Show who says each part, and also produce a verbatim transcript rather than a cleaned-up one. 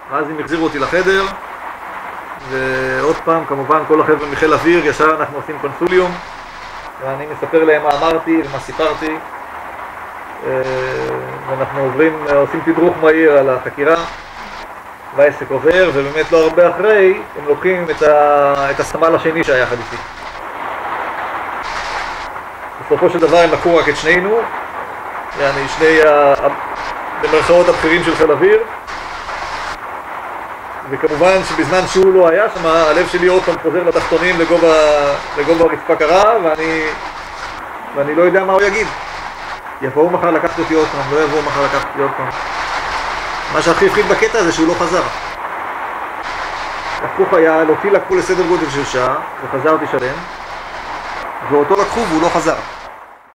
Speaker 1: ואז הם החזירו אותי לחדר, ועוד פעם, כמובן, כל החבר'ה מחיל אוויר, ישר אנחנו עושים קונסוליום, ואני מספר להם מה אמרתי ומה סיפרתי, ואנחנו עוברים, עושים תדרוך מהיר על החקירה, והעסק עובר, ובאמת לא הרבה אחרי, הם לוקחים את, ה... את הסמל השני שהיה יחד איתי. בסופו של דבר הם לקחו רק את שנינו, יעני שני ה... במרכאות הבכירים של חיל אוויר, וכמובן שבזמן שהוא לא היה שם, הלב שלי עוד פעם חוזר לתחתונים לגובה, לגובה הרצפה קרה, ואני, ואני לא יודע מה הוא יגיד. יבואו מחר לקחת אותי עוד פעם, לא יבואו מחר לקחת אותי עוד פעם. מה שהכי הפחיד בקטע זה שהוא לא חזר. לקחו חייל, אותי לקחו לסדר גודל של שעה, וחזרתי שלם, ואותו לקחו והוא לא חזר.